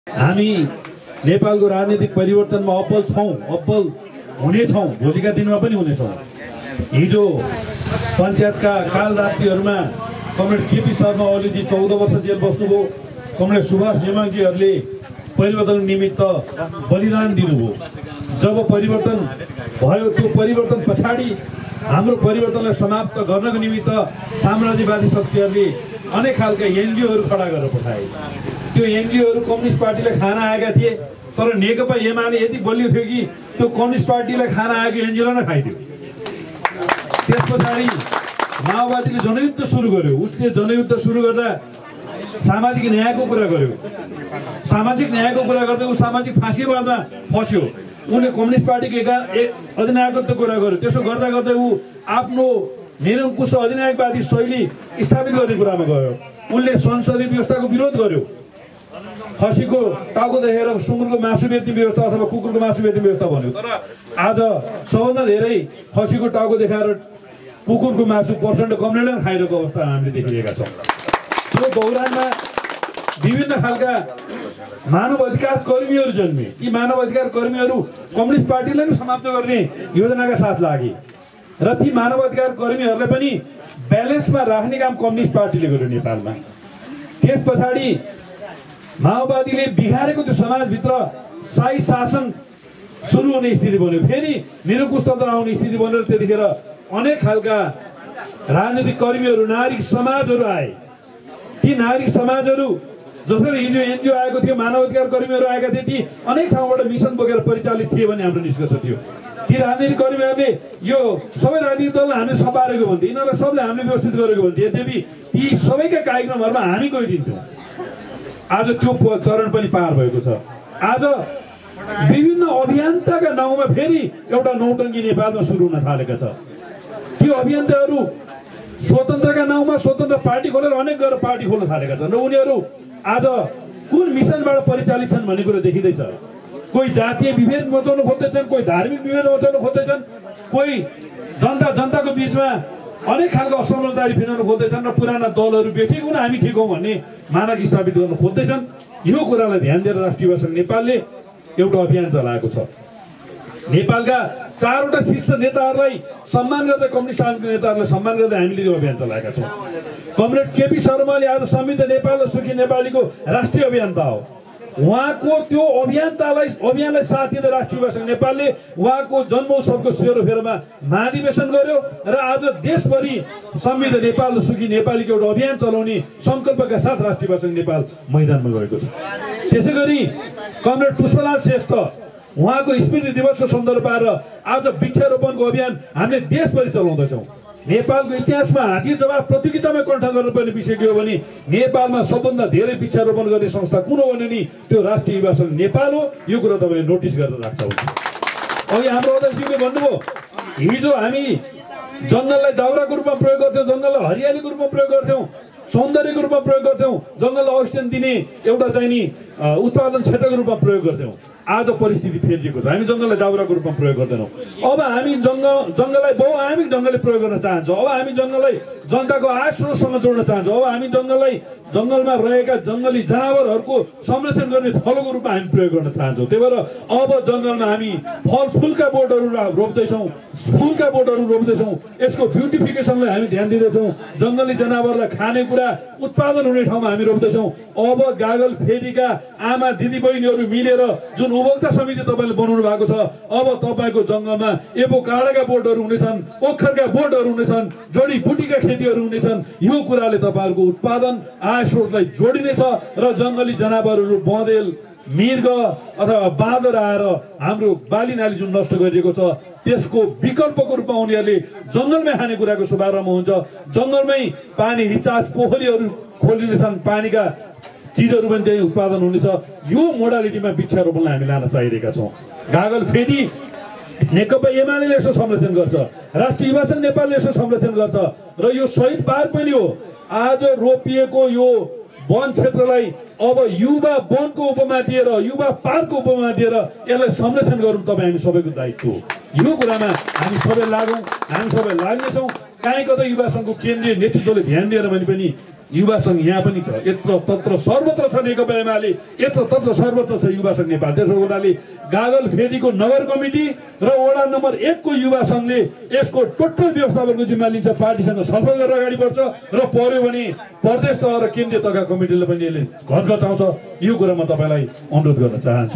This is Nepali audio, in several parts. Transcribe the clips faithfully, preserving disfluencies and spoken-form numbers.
हामी नेपालको राजनीतिक परिवर्तनमा अब्बल छौं, अब्बल हुनेछौं, भोलिका दिनमा पनि हुनेछौं। हिजो पञ्चायतका कालरात्रिहरूमा कमरेड केपी शर्मा ओलीजी चौध वर्ष जेल बस्नुभयो। कमरेड सुभाष नेमाङजीहरूले परिवर्तन निमित्त बलिदान दिनुभयो। जब परिवर्तन भयो त्यो परिवर्तन पछाडि हाम्रो परिवर्तनलाई समाप्त गर्नको निमित्त साम्राज्यवादी शक्तिहरूले अनेक खालका एनजिओहरू खडा गरेर पठाए। त्यो एनजिओहरू कम्युनिस्ट पार्टीलाई खान आएका थिए, तर नेकपा एमाले यति बलियो थियो कि त्यो कम्युनिस्ट पार्टीलाई खान आएको एनजिओलाई नै खाइदियो। त्यस पछाडि माओवादीले जनयुद्ध सुरु गर्यो। उसले जनयुद्ध सुरु गर्दा सामाजिक न्यायको कुरा गर्यो। सामाजिक न्यायको कुरा गर्दै ऊ सामाजिक फाँसीवादमा फस्यो। उनले कम्युनिस्ट पार्टीको एका अधिनायकत्वको कुरा गर्यो। त्यसो गर्दा गर्दै ऊ आफ्नो निरङ्कुश अधिनायकवादी शैली स्थापित गर्ने कुरामा गयो। उनले संसदीय व्यवस्थाको विरोध गर्यो। खसीको टाउको देखेर सुँगुरको मासु बेच्ने व्यवस्था अथवा कुकुरको मासु बेच्ने व्यवस्था भन्यो। तर आज सबभन्दा धेरै खसीको टाउको देखाएर कुकुरको मासु प्रचण्ड कमरेडले खाइरहेको अवस्था हामीले देखिरहेका छौँ। त्यो दौरानमा विभिन्न खालका मानव अधिकार कर्मीहरू जन्मे। ती मानव अधिकार कर्मीहरू कम्युनिस्ट पार्टीलाई नै समाप्त गर्ने योजनाका साथ लागे र ती मानव अधिकार कर्मीहरूलाई पनि ब्यालेन्समा राख्ने काम कम्युनिस्ट पार्टीले गर्यो नेपालमा। त्यस पछाडि माओवादीले बिगारेको त्यो समाजभित्र शाही शासन सुरु हुने स्थिति बन्यो। फेरि निरङ्कुशतन्त्र आउने स्थिति बनेर त्यतिखेर अनेक खालका राजनीतिक कर्मीहरू, नागरिक समाजहरू आए। ती नागरिक समाजहरू जसरी हिजो एनजिओ आएको थियो, मानव अधिकार कर्मीहरू आएका थिए, ती अनेक ठाउँबाट मिसन बोकेर परिचालित थिए भन्ने हाम्रो निष्कर्ष थियो। ती राजनीतिक कर्मीहरूले यो सबै राजनीतिक दललाई हामीले सपारेको भन्थे, यिनीहरूलाई सबले हामीले व्यवस्थित गरेको भन्थे। यद्यपि ती सबैका कार्यक्रमहरूमा हामी गइदिन्थ्यौँ। आज त्यो चरण पनि पार भएको छ। आज विभिन्न अभियन्ताका नाउँमा फेरि एउटा नौटङ्की नेपालमा सुरु हुन थालेको छ। त्यो अभियन्ताहरू स्वतन्त्रका नाउँमा स्वतन्त्र पार्टी खोलेर अनेक गरेर पार्टी खोल्न थालेका छन् र उनीहरू आज कुन मिसनबाट परिचालित छन् भन्ने कुरो देखिँदैछ। कोही जातीय विभेद मचाउन खोज्दैछन्, कोही धार्मिक विभेद मचाउन खोज्दैछन्, कोही जनता जनताको बिचमा अनेक खालको असमझदारी फिर्याउन खोज्दैछन् र पुराना दलहरू बेठेको न हामी ठिक हौँ भन्ने मानक स्थापित गर्न खोज्दैछन्। यो कुरालाई ध्यान दिएर राष्ट्रिय युवा सङ्घ नेपालले एउटा अभियान चलाएको छ। नेपालका चारवटा शीर्ष नेताहरूलाई सम्मान गर्दै, कम्युनिस्ट नेताहरूलाई सम्मान गर्दै हामीले यो अभियान चलाएका छौँ। कमरेड केपी शर्माले आज समृद्ध नेपाल र सुखी नेपालीको राष्ट्रिय अभियन्ता हो। उहाँको त्यो अभियन्तालाई अभियानलाई साथ दिँदै राष्ट्रिय युवा सङ्घ नेपालले उहाँको जन्मोत्सवको सेरोफेरोमा महाधिवेशन गर्यो र आज देशभरि समृद्ध नेपाल र सुखी नेपालीको एउटा अभियान चलाउने सङ्कल्पका साथ राष्ट्रिय युवा सङ्घ नेपाल मैदानमा गएको छ। त्यसै गरी कमरेड पुष्पलाल श्रेष्ठ उहाँको स्मृति दिवसको सन्दर्भ पारेर आज वृक्षारोपणको अभियान हामीले देशभरि चलाउँदैछौँ। नेपालको इतिहासमा हाजिर जवाब प्रतियोगितामा कण्ठ गर्नुपर्ने विषय के हो भने नेपालमा सबभन्दा धेरै वृक्षारोपण गर्ने संस्था कुन हो भने नि त्यो राष्ट्रिय युवा सङ्घ नेपाल हो। यो कुरा तपाईँले नोटिस गरेर राख्दा हुन्छ। अघि हाम्रो अध्यक्षले भन्नुभयो हिजो हामी जङ्गललाई दाउराको रूपमा प्रयोग गर्थ्यौँ, जङ्गललाई हरियालीको रूपमा प्रयोग गर्थ्यौँ, सौन्दर्यको रूपमा प्रयोग गर्थ्यौँ, जङ्गललाई अक्सिजन दिने एउटा चाहिँ नि उत्पादन क्षेत्रको रूपमा प्रयोग गर्थ्यौँ। आज परिस्थिति फेरिएको छ। हामी जङ्गललाई दाउराको रूपमा प्रयोग गर्दैनौँ। अब हामी जङ्गल जङ्गललाई बहुआयामिक ढङ्गले प्रयोग गर्न चाहन्छौँ। अब हामी जङ्गललाई जनताको आय स्रोतसँग जोड्न चाहन्छौँ। अब हामी जङ्गललाई जङ्गलमा रहेका जङ्गली जनावरहरूको संरक्षण गर्ने थलोको रूपमा हामी प्रयोग गर्न चाहन्छौँ। त्यही भएर अब जङ्गलमा हामी फलफुलका बोटहरू रोप्दैछौँ, फुलका बोटहरू रोप्दैछौँ। यसको ब्युटिफिकेसनलाई हामी ध्यान दिँदैछौँ। जङ्गली जनावरलाई खानेकुरा उत्पादन हुने ठाउँमा हामी रोप्दैछौँ। अब गागल फेदीका आमा दिदीबहिनीहरू मिलेर जुन उपभोक्ता समिति तपाईँले बनाउनु भएको छ, अब तपाईँको जङ्गलमा एभोकाडोका बोटहरू हुनेछन्, ओखरका बोटहरू हुनेछन्, जडीबुटीका खेतीहरू हुनेछन्। यो कुराले तपाईँहरूको उत्पादन आय स्रोतलाई जोडिनेछ र जङ्गली जनावरहरू बँदेल, मृग अथवा बाँदर आएर हाम्रो बाली नाली जुन नष्ट गरिरहेको छ त्यसको विकल्पको रूपमा उनीहरूले जङ्गलमै खानेकुराको शुभारम्भ हुन्छ। जङ्गलमै पानी रिचार्ज पोखरीहरू खोलिनेछन्, पानीका चिजहरू पनि त्यही उत्पादन हुनेछ। यो मोडालिटीमा वृक्षारोपणलाई हामी लान चाहिरहेका छौँ। गागल फेदी नेकपा एमाले यसो संरक्षण गर्छ, राष्ट्रिय युवा सङ्घ नेपालले यसो संरक्षण गर्छ र यो शहीद पार्क पनि हो। आज रोपिएको यो वन क्षेत्रलाई अब युवा वनको उपमा दिएर, युवा पार्कको उपमा दिएर यसलाई संरक्षण गरौँ। तपाईँ हामी सबैको दायित्व हो। यो कुरामा हामी सबै लागौँ, हामी सबै लाग्नेछौँ। काहीँ कतै युवा सङ्घको केन्द्रीय नेतृत्वले ध्यान दिएर भने पनि युवा सङ्घ यहाँ पनि छ, यत्र तत्र सर्वत्र छ नेकपा एमाले, यत्र तत्र सर्वत्र छ युवा सङ्घ नेपाल। त्यसो हुनाले गागल फेदीको नगर कमिटी र वडा नम्बर एकको युवा सङ्घले यसको टोटल व्यवस्थापनको जिम्मा लिन्छ, पार्टीसँग छलफल गरेर अगाडि बढ्छ र पर्यो भने प्रदेश तह र केन्द्रीय तहका कमिटीले पनि यसले घचघचाउँछ। यो कुरा म तपाईँलाई अनुरोध गर्न चाहन्छु।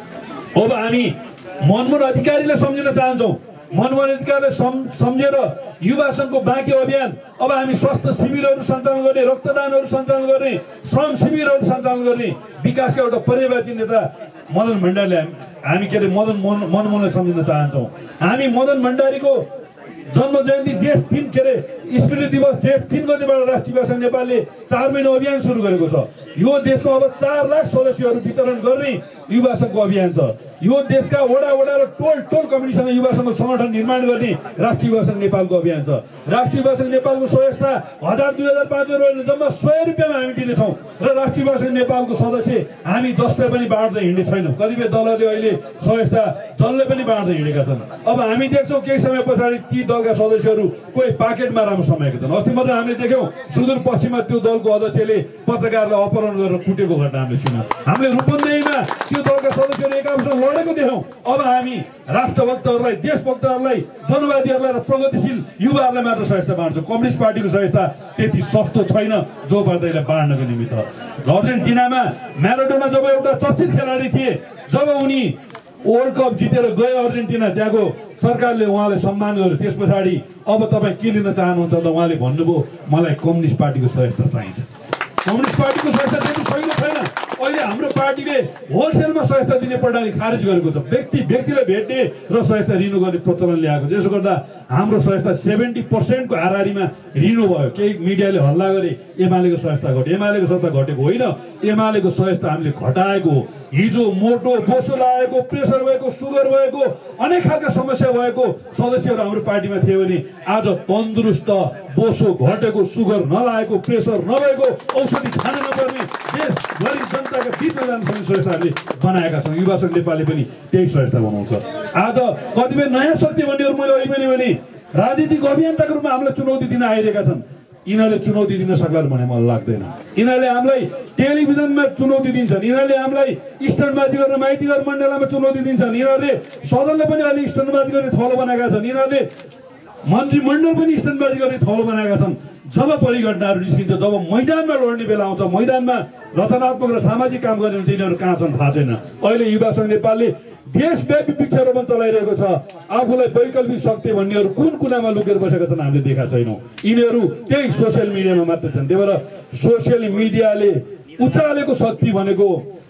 अब हामी मनमोहन अधिकारीलाई सम्झिन चाहन्छौँ। मनमोहन अधिकारीले सम्झेर युवा सङ्घको बाँकी अभियान, अब हामी स्वास्थ्य शिविरहरू सञ्चालन गर्ने, रक्तदानहरू सञ्चालन गर्ने, श्रम शिविरहरू सञ्चालन गर्ने, विकासका एउटा पर्यवेक्षी नेता मदन भण्डारीले हामी के अरे मदन मनमोहनलाई सम्झिन चाहन्छौँ। हामी मदन भण्डारीको जन्म जयन्ती जेठ तिन के अरे स्मृति दिवस जेठ तिन गतिबाट राष्ट्रिय युवा सङ्घ नेपालले चार महिना अभियान सुरु गरेको छ। यो देशमा अब चार लाख सदस्यहरू वितरण गर्ने युवा सङ्घको अभियान छ। यो देशका वडा वडा र टोल टोल कमिटीसँग युवा सङ्घ सङ्गठन निर्माण गर्ने राष्ट्रिय युवा सङ्घ नेपालको अभियान छ। राष्ट्रिय युवा सङ्घ नेपालको सहयोगमा हजार दुई हजार पाँच हजार जम्मा सय रुपियाँमा हामी दिनेछौँ र राष्ट्रिय युवा सङ्घ नेपालको सदस्य हामी जसले पनि बाँड्दै हिँड्ने छैनौँ। कतिपय दलहरूले अहिले सहयोगता जसले पनि बाँड्दै हिँडेका छन्। अब हामी देख्छौँ केही समय पछाडि ती दलका सदस्यहरू कोही पाकेटमा राम्रो समाएका छन्। अस्ति मात्र हामीले देख्यौँ सुदूरपश्चिममा त्यो दलको अध्यक्षले पत्रकारलाई अपहरण गरेर कुटेको घटना हामीले सुन्यौँ। हामीले रूपन्देहीमा त्यो दलका सदस्यहरू एकाअर्कासँग लडेको देख्यौँ। अब हामी राष्ट्रभक्तहरूलाई, देशभक्तहरूलाई, जनवादीहरूलाई र प्रगतिशील युवाहरूलाई मात्र सहयोगता बाँड्छौँ। कम्युनिस्ट पार्टीको सहयोगता त्यति सस्तो छैन जो पर्दैलाई बाँड्नको निमित्त। अर्जेन्टिनामा म्याराडोना जब एउटा चर्चित खेलाडी थिए, जब उनी वर्ल्ड कप जितेर गए अर्जेन्टिना, त्यहाँको सरकारले उहाँलाई सम्मान गर्यो। त्यस पछाडि अब तपाईँ के लिन चाहनुहुन्छ त उहाँले भन्नुभयो मलाई कम्युनिस्ट पार्टीको सहयोगता चाहिन्छ। कम्युनिस्ट पार्टीको सहयोगता त्यति सहिलो छैन। अहिले हाम्रो पार्टीले होलसेलमा सहयोगता दिने प्रणाली खारेज गरेको छ। व्यक्ति व्यक्तिलाई भेट्ने र सहयोगता रिन्यू गर्ने प्रचलन ल्याएको छ। यसो गर्दा हाम्रो सहयोगता सेभेन्टी पर्सेन्टको हाराहारीमा रिन्यू भयो। केही मिडियाले हल्ला गरे एमालेको सहयोगता घट्यो। एमालेको सहयोगता घटेको होइन, एमालेको सहयोगता हामीले घटाएको हो। हिजो मोटो बोसो लागेको, प्रेसर भएको, सुगर भएको, अनेक खालका समस्या भएको सदस्यहरू हाम्रो पार्टीमा थियो भने आज तन्दुरुस्त, बोसो घटेको, सुगर नलागेको, प्रेसर नभएको, औषधि खान नपर्ने देश गरिब जनताका बिचमा जान सक्ने सहयोगता हामीले बनाएका छौँ। युवा सङ्घ नेपालले पनि त्यही सहयोगता बनाउँछ। आज कतिपय नयाँ शक्ति भन्नेहरू मैले अहिले पनि भने राजनीतिक अभियन्ताको रूपमा हामीलाई चुनौती दिन आइरहेका छन्। यिनीहरूले चुनौती दिन सक्लान् भन्ने मलाई लाग्दैन। यिनीहरूले हामीलाई टेलिभिजनमा चुनौती दिन्छन्, यिनीहरूले हामीलाई स्टन्टबाजी गर्न माइतीगर मण्डलमा चुनौती दिन्छन्, यिनीहरूले सदनले पनि अहिले स्टन्टबाजी गर्ने थलो बनाएका छन्, यिनीहरूले मन्त्रीमण्डल पनि स्टन्टबाजी गर्ने थलो बनाएका छन्। जब परिघटनाहरू निस्किन्छ, जब मैदानमा लड्ने बेला आउँछ, मैदानमा रचनात्मक र सामाजिक काम गर्ने हुन्छ, यिनीहरू कहाँ छन् थाहा छैन। अहिले युवा सङ्घ नेपालले देशव्यापी वृक्षारोपण चलाइरहेको छ। आफूलाई वैकल्पिक शक्ति भन्नेहरू कुन कुनामा लुकेर बसेका छन् हामीले देखा छैनौँ। यिनीहरू त्यही सोसियल मिडियामा मात्र छन्। त्यही भएर सोसियल मिडियाले उचालेको शक्ति भनेको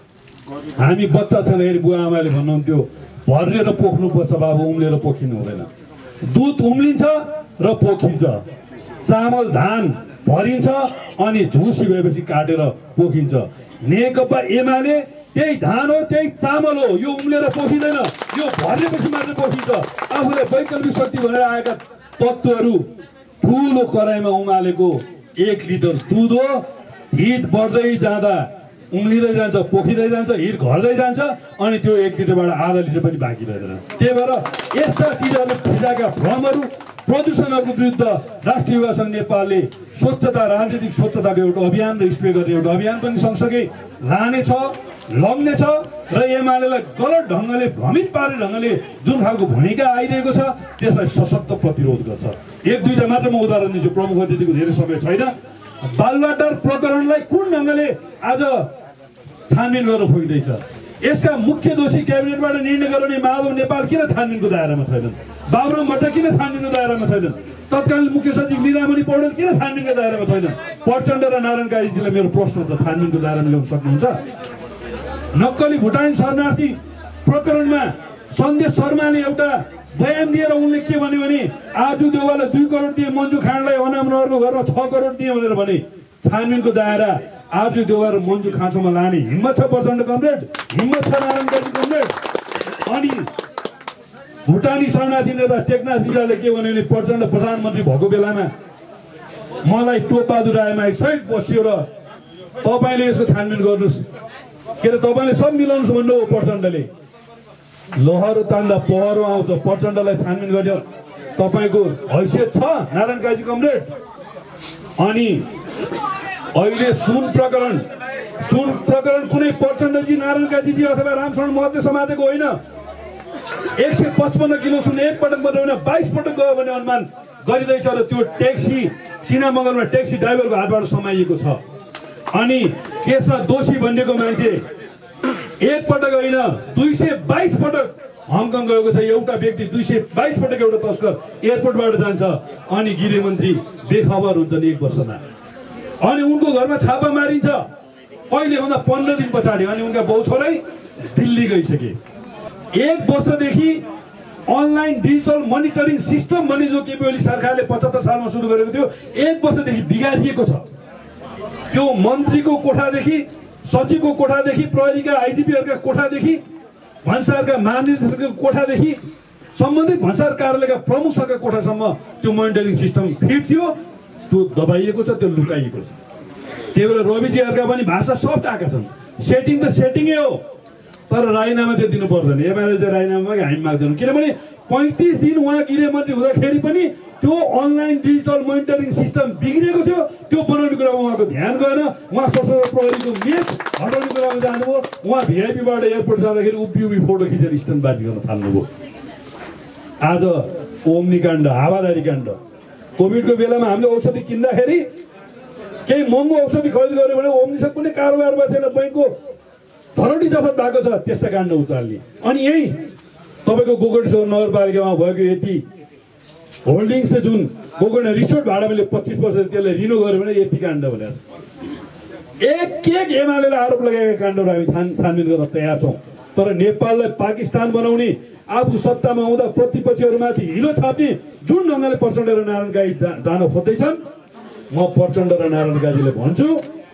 हामी बच्चा छँदाखेरि बुवा आमाले भन्नुहुन्थ्यो भरेर पोख्नुपर्छ बाबु, उम्लेर पोखिनु हुँदैन। दुध उम्लिन्छ र पोखिन्छ, चामल धान भरिन्छ अनि झुसी भएपछि काटेर पोखिन्छ। नेकपा एमाले त्यही धान हो, त्यही चामल हो, यो उम्लेर पोखिँदैन, यो भरेपछि मात्र पोखिन्छ। आफूलाई वैकल्पिक शक्ति भनेर आएका तत्त्वहरू ठुलो कराईमा उमालेको एक लिटर दुध हो। हिट बढ्दै जाँदा उम्लिँदै जान्छ, पोखिँदै जान्छ, हिट घट्दै जान्छ अनि त्यो एक लिटरबाट आधा लिटर पनि बाँकी रहेदैन। त्यही भएर यस्ता चिजहरूले फिजाएका भ्रमहरू, प्रदूषणहरूको विरुद्ध राष्ट्रिय युवा सङ्घ नेपालले स्वच्छता, राजनीतिक स्वच्छताको एउटा अभियान र स्प्रे गर्ने एउटा अभियान पनि सँगसँगै लानेछ, लग्नेछ र एमालेलाई गलत ढङ्गले, भ्रमित पार्ने ढङ्गले जुन खालको भूमिका आइरहेको छ त्यसलाई सशक्त प्रतिरोध गर्छ। एक दुईवटा मात्र म उदाहरण दिन्छु, प्रमुख अतिथिको धेरै समय छैन। बालुवाटार प्रकरणलाई कुन ढङ्गले आज छानबिन गरेर फुक्दैछ, यसका मुख्य दोषी क्याबिनेटबाट निर्णय गराउने माधव नेपाल किन छानबिनको दायरामा छैनन्? बाबुराम भट्ट किन छानबिनको दायरामा छैनन्? तत्कालीन मुख्य सचिव लीलामणि पौडेल किन छानबिनको दायरामा छैनन्? प्रचण्ड र नारायण काजीजीलाई मेरो प्रश्न छ, छानबिनको दायरामा ल्याउन सक्नुहुन्छ? नक्कली भुटानी शरणार्थी प्रकरणमा सन्देश शर्माले एउटा बयान दिएर उनले के भन्यो भने आजु देउवालाई दुई करोड दिए, मन्जु खाँडलाई अनामनगरको घरमा छ करोड दिए भनेर भने। छानबिनको दायरा आजु देउवा र मन्जु खाँचोमा लाने हिम्मत छ प्रचण्ड कमरेड, हिम्मत छ नारायण काजी कमरेड। अनि भुटानी शरणार्थी नेता टेकनाथ रिजालले के भन्यो भने प्रचण्ड प्रधानमन्त्री भएको बेलामा मलाई टोपबहादुर रायमाई सहित बसियो र तपाईँले यसो छानबिन गर्नुहोस्, के अरे तपाईँले सब मिलाउनुहोस् भन्नुभयो प्रचण्डले। लहरो तान्दा पहरो आउँछ, प्रचण्डलाई छानबिन गर्ने तपाईँको हैसियत छ नारायण काजी कमरेड? अनि अहिले सुन प्रकरण सुन प्रकरण कुनै प्रचण्डजी नारायण काजीजी अथवा रामशरण महतले समातेको होइन। एक सय पचपन्न किलो सुन एक पटक मात्रै होइन बाइस पटक गयो भने अनुमान गरिँदैछ र त्यो ट्याक्सी सिना मगरमा ट्याक्सी ड्राइभरको हातबाट समाइएको छ। अनि त्यसमा दोषी बनिएको मान्छे एक पटक होइन दुई सय बाइस पटक हङकङ गएको छ। एउटा व्यक्ति दुई सय बाइस पटक एउटा तस्कर एयरपोर्टबाट जान्छ अनि गृहमन्त्री बेखबर हुन्छन् एक वर्षमा। अनि उनको घरमा छापा मारिन्छ कहिले भन्दा पन्ध्र दिन पछाडि। अनि उनका बाउ छोरै दिल्ली गइसके। एक वर्षदेखि अनलाइन डिजिटल मोनिटरिङ सिस्टम भन्ने जो केपी ओली सरकारले पचहत्तर सालमा सुरु गरेको थियो एक वर्षदेखि बिगारिएको छ। त्यो मन्त्रीको कोठादेखि सचिवको कोठादेखि प्रहरीका आइजिपीहरूका कोठादेखि भन्सारका महानिर्देशकको कोठादेखि सम्बन्धित भन्सार कार्यालयका प्रमुखका कोठासम्म त्यो मोनिटरिङ सिस्टम फिट थियो। त्यो दबाइएको छ, त्यो लुकाइएको छ। त्यही भएर रविजीहरूका पनि भाषा सफ्ट आएका छन्। सेटिङ त सेटिङै हो तर राजीनामा चाहिँ दिनु पर्दैन। एमाले चाहिँ राजीनामा हामी माग्दैनौँ किनभने पैँतिस दिन उहाँ गृहमन्त्री हुँदाखेरि पनि त्यो अनलाइन डिजिटल मोनिटरिङ सिस्टम बिग्रेको थियो। त्यो बनाउने कुरामा उहाँको ध्यान गएन। उहाँ सशस्त्र प्रहरीको मेच हटाउने कुरामा जानुभयो। उहाँ भिआइपीबाट एयरपोर्ट जाँदाखेरि उभि उभि फोटो खिचेर स्ट्यान्डबाजी गर्न थाल्नुभयो। आज ओम्नी काण्ड, हावादारी काण्ड, कोभिडको बेलामा हामीले औषधि किन्दाखेरि केही महँगो औषधि खरिद गर्यो भने ओम्नीसँग कुनै कारोबारमा छैन, बैंकको धरोटी जफत भएको छ, त्यस्ता काण्ड उचाल्ने। अनि यही तपाईँको गोकर्णेश्वर नगरपालिकामा भएको यति होल्डिङ्सले जुन गोकर्ण रिसोर्ट भाडा मैले पच्चिस पर्सेन्ट त्यसलाई रिनो गर्यो भने यति काण्ड भनेको छ। एक एक एमाले आरोप लगाएका काण्डहरू हामी छान छानबिन गर्न तयार छौँ। तर नेपाललाई पाकिस्तान बनाउने आफू सत्तामा हुँदा प्रतिपक्षहरूमाथि हिलो छाप्ने जुन ढङ्गले प्रचण्ड र नारायण काजी जान खोज्दैछन्, म प्रचण्ड र नारायण काजीले भन्छु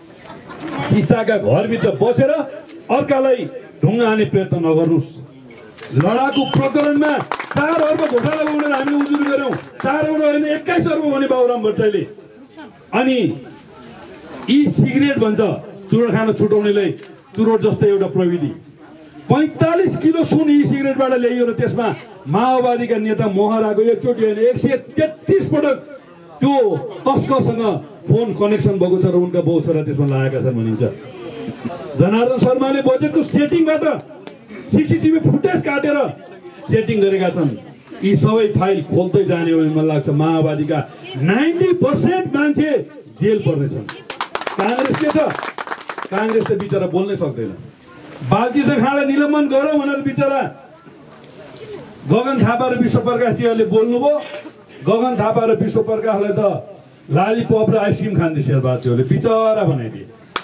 सिसाका घरभित्र बसेर अर्कालाई ढुङ्गा हाने प्रयत्न नगर्नुहोस्। लडाकु प्रकरणमा चार अर्ब घोटाला बनाउन हामीले उजुरी गऱ्यौँ। चार अर्ब होइन एक्काइस अर्ब भने बाबुराम भट्टराईले। अनि यी सिगरेट भन्छ चुरोट खान छुटाउनेलाई चुरोट जस्तै एउटा प्रविधि पैँतालिस किलो सुन यी सिगरेटबाट ल्याइयो र त्यसमा माओवादीका नेता महराको एकचोटि होइन एक सय तेत्तिस पटक त्यो तस्करसँग फोन कनेक्सन भएको छ र उनका बाउ छोरा त्यसमा लागेका छन् भनिन्छ। जनार्दन शर्माले बजेटको सेटिङबाट सिसिटिभी फुटेज काटेर सेटिङ गरेका छन्। यी सबै फाइल खोल्दै जाने भने मलाई लाग्छ माओवादीका नाइन्टी पर्सेन्ट मान्छे जेल पर्नेछन्। काङ्ग्रेस के छ? काङ्ग्रेस त बिचरा बोल्नै सक्दैन। बालकृष्ण खाँडा निलम्बन गरौँ भनेर बिचरा गगन थापा र विश्व प्रकाशजीहरूले बोल्नुभयो। गगन थापा र विश्व प्रकाशलाई त लालीपप र आइसक्रिम खान्थे शेरबहादुरले बिचरा बनाइदिए।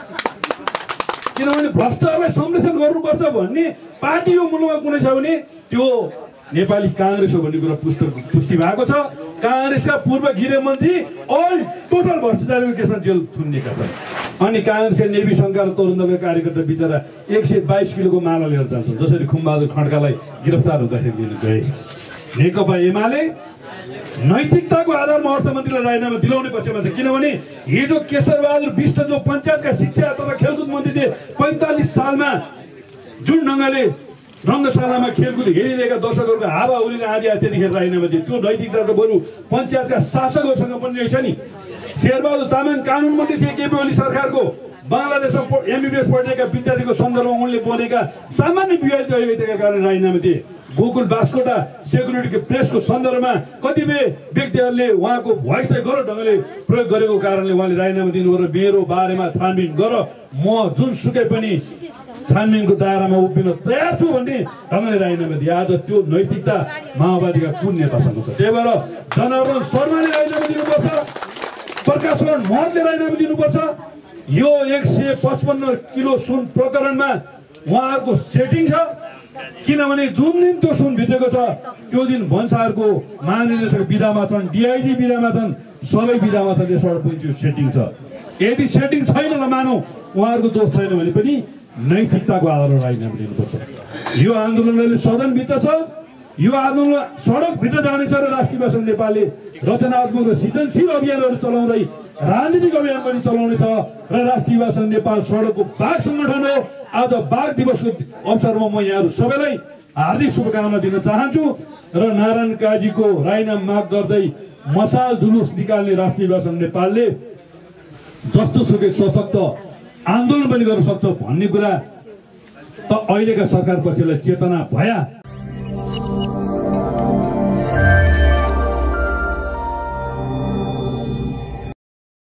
किनभने भ्रष्टहरूलाई संरक्षण गर्नुपर्छ भन्ने पार्टी हो मुलुकमा कुनै छ भने त्यो नेपाली काङ्ग्रेस हो भन्ने कुरा पुष्ट पुष्टि भएको छ। काङ्ग्रेसका पूर्व गृहमन्त्री अल टोटल भ्रष्टाचारको केसमा जेल थुनिएका छन्। अनि काङ्ग्रेसका नेवी सङ्घका र तरुण दलका कार्यकर्ता बिचरा एक सय बाइस किलोको माला लिएर जान्छन् जसरी खुमबहादुर खड्कालाई गिरफ्तार हुँदाखेरि लिन गए। नेकपा एमाले नैतिकताको आधारमा अर्थमन्त्रीलाई राजीनामा दिलाउने पक्षमा छ। किनभने हिजो केशरबहादुर विष्ट जो पञ्चायतका शिक्षा तथा खेलकुद मन्त्री थिए पैँतालिस सालमा जुन ढङ्गले रङ्गशालामा खेलकुद हेरिरहेका दर्शकहरूको हावा उरिन आदि आयो त्यतिखेर राजीनामा दिए। त्यो नैतिकता त बरु पञ्चायतका शासकहरूसँग पनि रहेछ नि। शेरबहादुर तामाङ कानुन मन्त्री थिए केपी ओली सरकारको। बङ्गलादेशमा एमबिबिएस पढेका विद्यार्थीको सन्दर्भमा उनले बोलेका सामान्य विवादितका कारण राजीनामा दिए। गोकुल बास्कोटा सेक्युरिटी प्रेसको सन्दर्भमा कतिपय व्यक्तिहरूले उहाँको भोइस चाहिँ गलत ढङ्गले प्रयोग गरेको कारणले उहाँले राजीनामा दिनुभयो र मेरो बारेमा छानबिन गर, म जुनसुकै पनि छानबिनको दायरामा उभिन तयार छु भन्ने ढङ्गले राजीनामा दिए। आज त्यो नैतिकता माओवादीका कुन नेतासँग छ? त्यही भएर जनार्दन शर्माले राजीनामा दिनुपर्छ, प्रकाश महतले राजीनामा दिनुपर्छ। यो एक सय पचपन्न किलो सुन प्रकरणमा उहाँहरूको सेटिङ छ। किनभने जुन दिन त्यो सुन भित्रेको छ त्यो दिन भन्सारको महानिर्देशक बिदामा छन्, डिआइजी बिदामा छन्, सबै बिदामा छन्। यसबाट पनि त्यो सेटिङ छ। यदि सेटिङ छैन र मानौ उहाँहरूको दोष छैन भने पनि नैतिकताको आधारमा राजीनामा दिनुपर्छ। यो आन्दोलनले सदनभित्र छ, यो आन्दोलन सडकभित्र जानेछ र राष्ट्रिय बासन नेपालले रचनात्मक र सृजनशील अभियानहरू चलाउँदै राजनीतिक अभियान पनि चलाउनेछ र राष्ट्रिय बासन नेपाल सडकको बाघ सङ्गठन हो। आज बाघ दिवसको अवसरमा म यहाँहरू सबैलाई हार्दिक शुभकामना दिन चाहन्छु र नारायण काजीको राजीनामा माग गर्दै मसाल जुलुस निकाल्ने राष्ट्रिय बासन नेपालले जस्तो सुकै सशक्त आन्दोलन पनि गर्न सक्छौँ भन्ने कुरा त अहिलेका सरकार पक्षलाई चेतना भया।